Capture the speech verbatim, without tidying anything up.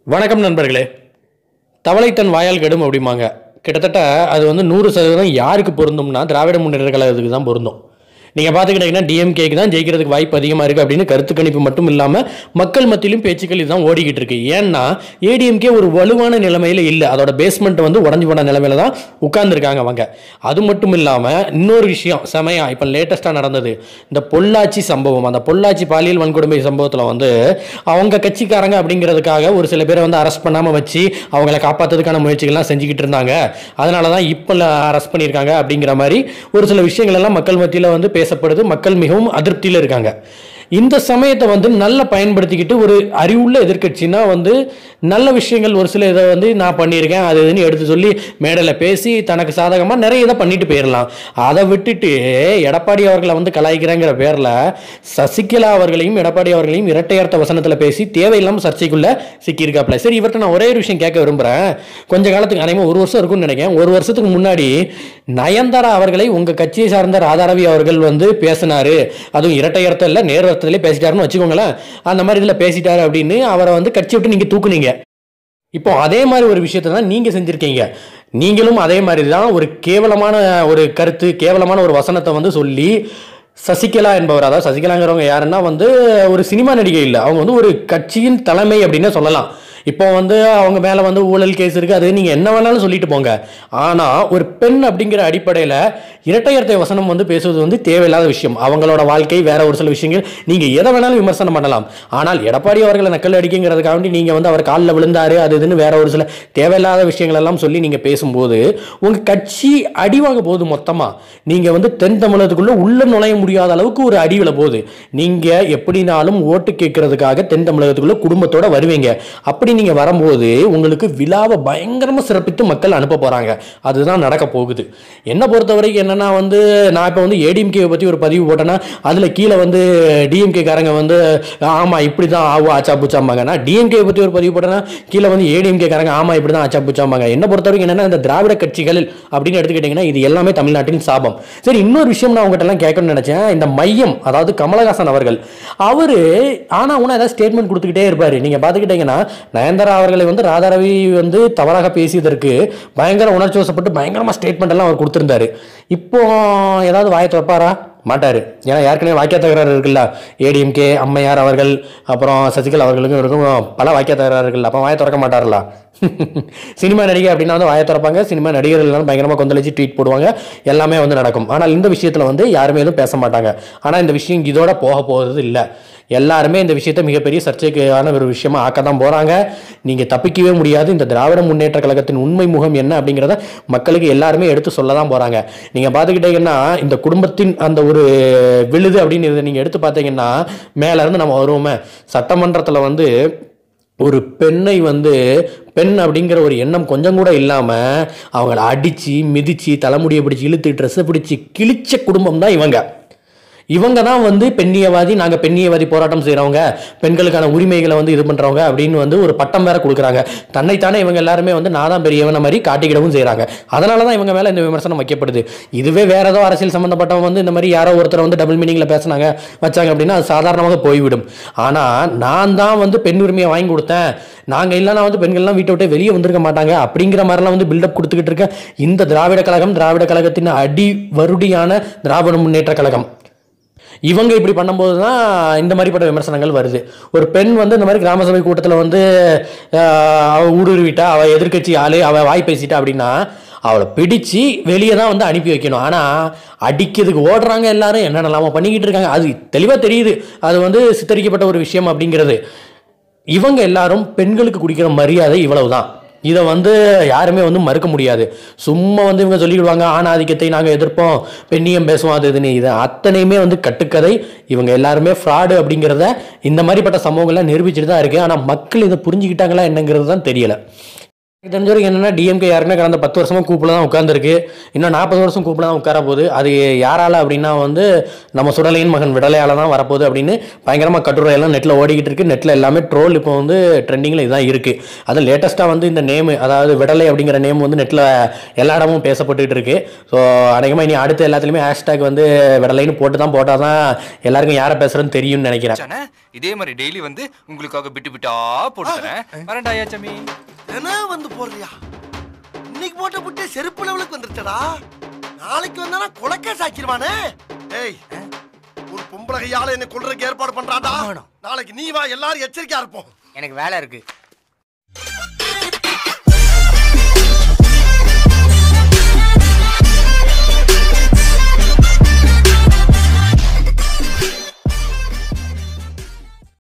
வணக்கம் நண்பர்களே. தவளை தன் வாயால் கெடும் அப்படிம்பாங்க. கிட்டத்தட்ட அது வந்து நூறு சதவீதம் யாருக்கு பொருந்தும்னா திராவிட முன்னேற்ற கழகத்துக்கு தான் பொருந்தும். நீங்கள் பார்த்துக்கிட்டீங்கன்னா டிஎம்கேக்கு தான் ஜெயிக்கிறதுக்கு வாய்ப்பு அதிகமாக இருக்குது அப்படின்னு கருத்து கணிப்பு மட்டும் இல்லாமல் மக்கள் மத்தியிலும் பேச்சுக்கள் இதுதான் ஓடிக்கிட்டு இருக்கு. ஏன்னா ஏடிஎம்கே ஒரு வலுவான நிலைமையில் இல்லை, அதோட பேஸ்மெண்ட் வந்து உடஞ்சி போன நிலைமையில தான் உட்கார்ந்துருக்காங்க அவங்க. அது மட்டும் இல்லாமல் இன்னொரு விஷயம் செமையா இப்போ லேட்டஸ்ட்டாக நடந்தது இந்த பொள்ளாச்சி சம்பவம். அந்த பொள்ளாச்சி பாலியல் வன்கொடுமை சம்பவத்தில் வந்து அவங்க கட்சிக்காரங்க அப்படிங்கிறதுக்காக ஒரு சில பேரை வந்து அரெஸ்ட் பண்ணாமல் வச்சு அவங்கள காப்பாற்றுறதுக்கான முயற்சிகள்லாம் செஞ்சுக்கிட்டு இருந்தாங்க. அதனால தான் இப்போ அரெஸ்ட் பண்ணியிருக்காங்க அப்படிங்கிற மாதிரி ஒரு சில விஷயங்கள் எல்லாம் மக்கள் மத்தியில் வந்து பேசப்படுது. மக்கள் மிகவும் அதிருப்தியில் இருக்காங்க. இந்த சமயத்தை வந்து நல்லா பயன்படுத்திக்கிட்டு ஒரு அறிவுள்ள எதிர்க்கட்சினா வந்து நல்ல விஷயங்கள் ஒரு சில இதை வந்து நான் பண்ணியிருக்கேன் அது இதுன்னு எடுத்து சொல்லி மேடையில் பேசி தனக்கு சாதகமாக நிறைய இதை பண்ணிட்டு போயிடலாம். அதை விட்டுட்டு எடப்பாடி அவர்களை வந்து கலாய்க்கிறேங்கிற பேரில் சசிகலா அவர்களையும் எடப்பாடி அவர்களையும் இரட்டையர்த்த வசனத்தில் பேசி தேவையில்லாமல் சர்ச்சைக்குள்ளே சிக்கியிருக்காப்ல. சரி, இவர்கிட்ட நான் ஒரே ஒரு விஷயம் கேட்க விரும்புகிறேன். கொஞ்ச காலத்துக்கு அனைவரும் ஒரு வருஷம் இருக்கும்னு நினைக்கிறேன். ஒரு வருஷத்துக்கு முன்னாடி நயன்தாரா அவர்களை உங்கள் கட்சியை சார்ந்த ராதாரவி அவர்கள் வந்து பேசினாரு, அதுவும் இரட்டையர்த்த இல்லை நேர் பேசிட்டாருன்னு வச்சுக்கோங்களேன். அந்த மாதிரி இதில் பேசிட்டாரு அப்படின்னு அவரை வந்து கட்சி விட்டு நீங்க தூக்குனீங்க. இப்போ அதே மாதிரி ஒரு விஷயத்தை தான் நீங்க செஞ்சிருக்கீங்க. நீங்களும் அதே மாதிரி தான் ஒரு கேவலமான ஒரு கருத்து கேவலமான ஒரு வசனத்தை வந்து சொல்லி சசிகலா என்பவர், அதாவது சசிகலாங்கிறவங்க யாருன்னா வந்து ஒரு சினிமா நடிகை இல்லை, அவங்க வந்து ஒரு கட்சியின் தலைமை அப்படின்னு சொல்லலாம். இப்போ வந்து அவங்க மேலே வந்து ஊழல் கேஸ் இருக்குது, அது நீங்கள் என்ன வேணாலும் சொல்லிட்டு போங்க. ஆனால் ஒரு பெண் அப்படிங்கிற அடிப்படையில் இரட்டையர்த்தை வசனம் வந்து பேசுவது வந்து தேவையில்லாத விஷயம். அவங்களோட வாழ்க்கை வேற ஒரு சில விஷயங்கள் நீங்கள் எதை வேணாலும் விமர்சனம் பண்ணலாம். ஆனால் எடப்பாடி அவர்களை நக்கல் அடிக்குங்கிறதுக்காக நீங்கள் வந்து அவர் காலில் விழுந்தாரு அது இதுன்னு வேற ஒரு சில தேவையில்லாத விஷயங்கள் எல்லாம் சொல்லி நீங்கள் பேசும்போது உங்கள் கட்சி அடி வாங்க போகுது. மொத்தமாக நீங்கள் வந்து தென் தமிழகத்துக்குள்ளே உள்ள நுழைய முடியாத அளவுக்கு ஒரு அடி விழ போகுது. நீங்கள் எப்படினாலும் ஓட்டு கேட்கறதுக்காக தென் தமிழகத்துக்குள்ள குடும்பத்தோட வருவீங்க. அப்படி நீங்க வரும்போது உங்களுக்கு விழாவை பயங்கரமா சிறப்பித்து மக்கள் அனுப்ப போறாங்க. அதுதான் நடக்க போகுது. என்ன பொறுத்த வரைக்கும் என்னன்னா வந்து நான் இப்போ வந்து ஏடிஎம்கே பத்தி ஒரு பதிவு போட்டேன்னா அதுல கீழே வந்து டிஎம்கே காரங்க வந்து ஆமா இப்படிதான் ஆவோ ஆச்சா பூச்சாம்பாங்க. நான் டிஎம்கே பத்தி ஒரு பதிவு போட்டேன்னா கீழே வந்து ஏடிஎம்கே காரங்க ஆமா இப்படிதான் ஆச்சா பூச்சாம்பாங்க. என்ன பொறுத்த வரைக்கும் என்னன்னா இந்த திராவிட கட்சிகள் அப்படின்னு எடுத்துக்கிட்டீங்கன்னா இது எல்லாமே தமிழ்நாட்டின் சாபம். சரி, இன்னொரு விஷயம் நான் உங்ககிட்ட எல்லாம் கேட்கணும்னு நினைச்சேன். இந்த மையம், அதாவது கமலஹாசன் அவர்கள், அவரு ஆனா உன ஏதாவது ஸ்டேட்மெண்ட் கொடுத்துக்கிட்டே இருப்பாரு. நீங்க பாத்துக்கிட்டீங்கன்னா நயன்தாரா அவர்களை வந்து ராதாரவி வந்து தவறாக பேசியதற்கு பயங்கர உணர்ச்சி வசப்பட்டு பயங்கரமா ஸ்டேட்மெண்ட் எல்லாம் அவர் கொடுத்திருந்தாரு. இப்போ ஏதாவது வாயை திறப்பாரா? மாட்டாரு. ஏன்னா ஏற்கனவே வாக்கிய தகராறு இருக்குல்ல, ஏடிஎம்கே அம்மையார் அவர்கள் அப்புறம் சசிகலா அவர்களுக்கும் இருக்கும் பல வாக்கிய தகராறு இருக்குல்ல, அப்போ வாயை திறக்க மாட்டார்களா? சினிமா நடிகை அப்படின்னா வந்து வாயை திறப்பாங்க, சினிமா நடிகர்கள் பயங்கரமாக கொந்தளிச்சு ட்வீட் போடுவாங்க, எல்லாமே வந்து நடக்கும். ஆனால் இந்த விஷயத்தில் வந்து யாருமே எதுவும் பேச மாட்டாங்க. ஆனால் இந்த விஷயம் இதோட போக போகிறது இல்லை. எல்லாருமே இந்த விஷயத்தை மிகப்பெரிய சர்ச்சைக்கான ஒரு விஷயமா ஆக்க தான் போறாங்க. நீங்க தப்பிக்கவே முடியாது. இந்த திராவிட முன்னேற்ற கழகத்தின் உண்மை முகம் என்ன அப்படிங்கிறத மக்களுக்கு எல்லாருமே எடுத்து சொல்ல தான் போறாங்க. நீங்க பாத்துக்கிட்டீங்கன்னா இந்த குடும்பத்தின் அந்த ஒரு விழுது அப்படின்னு நீங்க எடுத்து பார்த்தீங்கன்னா மேல இருந்து நம்ம வருவோமே, சட்டமன்றத்தில் வந்து ஒரு பெண்ணை வந்து பெண் அப்படிங்கிற ஒரு எண்ணம் கொஞ்சம் கூட இல்லாமல் அவங்கள அடித்து மிதித்து தலைமுடியை பிடிச்சி இழுத்து ட்ரெஸ்ஸை பிடிச்சி கிழிச்ச குடும்பம் தான் இவங்க. இவங்க தான் வந்து பெண்ணியவாதி, நாங்கள் பெண்ணியவாதி போராட்டம் செய்கிறவங்க, பெண்களுக்கான உரிமைகளை வந்து இது பண்ணுறவங்க அப்படின்னு வந்து ஒரு பட்டம் வேற கொடுக்குறாங்க. தன்னைத்தானே இவங்க எல்லாருமே வந்து நான் தான் பெரியவன மாதிரி காட்டிக்கிடவும் செய்கிறாங்க. அதனால தான் இவங்க மேலே இந்த விமர்சனம் வைக்கப்படுது. இதுவே வேற ஏதோ அரசியல் சம்மந்தப்பட்டவங்க வந்து இந்த மாதிரி யாரோ ஒருத்தர் வந்து டபுள் மீனிங்கில் பேசினாங்க வச்சாங்க அப்படின்னா அது சாதாரணமாக போய்விடும். ஆனால் நான் தான் வந்து பெண் உரிமையை வாங்கி கொடுத்தேன், நாங்கள் இல்லைனா வந்து பெண்கள்லாம் வீட்டை விட்டு வெளியே வந்திருக்க மாட்டாங்க அப்படிங்கிற மாதிரிலாம் வந்து பில்டப் கொடுத்துக்கிட்டு இருக்க இந்த திராவிட கழகம், திராவிட கழகத்தின் அடி வருடியான திராவிட முன்னேற்ற கழகம், இவங்க இப்படி பண்ணும்போது தான் இந்த மாதிரிப்பட்ட விமர்சனங்கள் வருது. ஒரு பெண் வந்து இந்த மாதிரி கிராம சபை கூட்டத்தில் வந்து அவள் ஊடுருவிட்டா, அவள் எதிர்கட்சி ஆளு, அவள் வாய் பேசிட்டா அப்படின்னா அவளை பிடிச்சி வெளியே தான் வந்து அனுப்பி வைக்கணும். ஆனால் அடிக்கிறதுக்கு ஓடுறாங்க எல்லாரும், என்னென்னலாம பண்ணிக்கிட்டு இருக்காங்க. அது தெளிவாக தெரியுது அது வந்து சித்தரிக்கப்பட்ட ஒரு விஷயம் அப்படிங்கிறது. இவங்க எல்லாரும் பெண்களுக்கு குடிக்கிற மரியாதை இவ்வளவுதான். இதை வந்து யாருமே வந்து மறுக்க முடியாது. சும்மா வந்து இவங்க சொல்லிடுவாங்க ஆணாதிக்கத்தை நாங்கள் எதிர்ப்போம், பெண்ணியம் பேசுவோம், அது இதுன்னு. இது அத்தனையுமே வந்து கட்டுக்கதை. இவங்க எல்லாருமே ஃப்ராடு அப்படிங்கிறத இந்த மாதிரிப்பட்ட சம்பவங்கள்லாம் நிரூபிச்சுட்டு தான் இருக்கு. ஆனால் மக்கள் இதை புரிஞ்சுக்கிட்டாங்களா என்னங்கிறது தான் தெரியல. தெரிஞ்ச வரைக்கும் என்னன்னா டிஎம்கே யாருன்னா கடந்த பத்து வருஷமா கூப்பில் தான் உட்காந்துருக்கு. இன்னும் நாற்பது வருஷம் கூப்பில் தான் உட்கார போகுது. அது யாரால அப்படின்னா வந்து நம்ம சுடலையின் மகன் விடலையால தான் வரப்போகுது அப்படின்னு பயங்கரமாக கட்டுரையெல்லாம் நெட்டில் ஓடிக்கிட்டு இருக்கு. நெட்டில் எல்லாமே ட்ரோல் இப்போ வந்து ட்ரெண்டிங்கில் இதுதான் இருக்குது. அது லேட்டஸ்ட்டாக வந்து இந்த நேம், அதாவது விடலை அப்படிங்கிற நேம் வந்து நெட்டில் எல்லா இடமும் பேசப்பட்டுக்கிட்டு இருக்கு. ஸோ அநேகமாக இனி அடுத்த எல்லாத்துலேயுமே ஹேஷ்டேக் வந்து விடலைன்னு போட்டு தான் போட்டால் தான் எல்லாருக்கும் யாரை பேசுகிறதுன்னு தெரியும்னு நினைக்கிறேன். இதே மாதிரி டெய்லி வந்து உங்களுக்காக பிட்டு பிட்டா போட்டுறேன். வரண்டாயா சமி என்ன வந்து போடுறியா? இன்னைக்கு போட்ட புட்டே செருப்பு லெவலுக்கு வந்துருச்சடா. நாளைக்கு வந்தானா கொலைக்கே சாக்கிடுவானே. ஏய், ஒரு பொம்பளை கையால என்ன கொல்றதுக்கு ஏற்பாடு பண்றான்டா. நாளைக்கு நீ வா, எல்லாரும் எச்சரிக்கையா இருப்போம். எனக்கு வேலை இருக்கு.